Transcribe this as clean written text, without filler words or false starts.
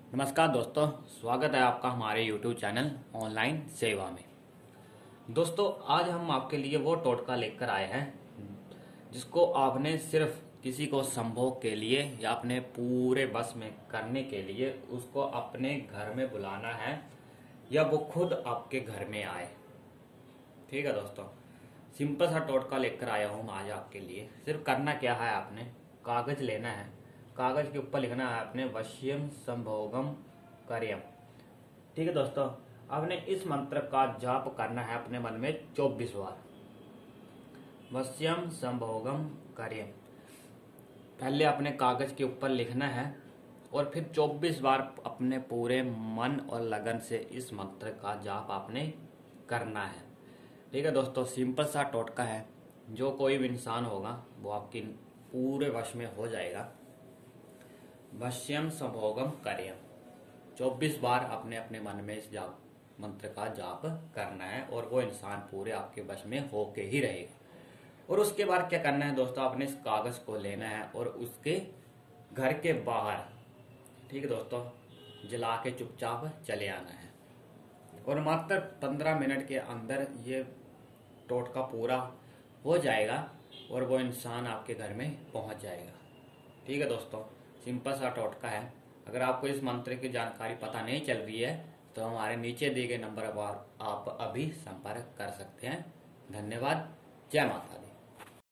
नमस्कार दोस्तों, स्वागत है आपका हमारे YouTube चैनल ऑनलाइन सेवा में। दोस्तों, आज हम आपके लिए वो टोटका लेकर आए हैं जिसको आपने सिर्फ किसी को संभोग के लिए या अपने पूरे बस में करने के लिए उसको अपने घर में बुलाना है या वो खुद आपके घर में आए। ठीक है दोस्तों, सिंपल सा टोटका लेकर आया हूँ आज आपके लिए। सिर्फ करना क्या है, आपने कागज लेना है, कागज के ऊपर लिखना है आपने वश्यम संभोगम कार्यम। ठीक है दोस्तों, आपने इस मंत्र का जाप करना है अपने मन में 24 बार। वश्यम संभोगम कार्यम पहले अपने कागज के ऊपर लिखना है और फिर 24 बार अपने पूरे मन और लगन से इस मंत्र का जाप आपने करना है। ठीक है दोस्तों, सिंपल सा टोटका है, जो कोई भी इंसान होगा वो आपकी पूरे वश में हो जाएगा। वश्यम संभोगम कार्यम 24 बार आपने अपने मन में इस जाप मंत्र का जाप करना है और वो इंसान पूरे आपके वश में होके ही रहेगा। और उसके बाद क्या करना है दोस्तों, आपने इस कागज को लेना है और उसके घर के बाहर, ठीक है दोस्तों, जला के चुपचाप चले आना है। और मात्र 15 मिनट के अंदर ये टोटका पूरा हो जाएगा और वो इंसान आपके घर में पहुंच जाएगा। ठीक है दोस्तों, सिंपल सा टोटका है। अगर आपको इस मंत्र की जानकारी पता नहीं चल रही है तो हमारे नीचे दिए गए नंबर पर आप अभी संपर्क कर सकते हैं। धन्यवाद। जय माता दी।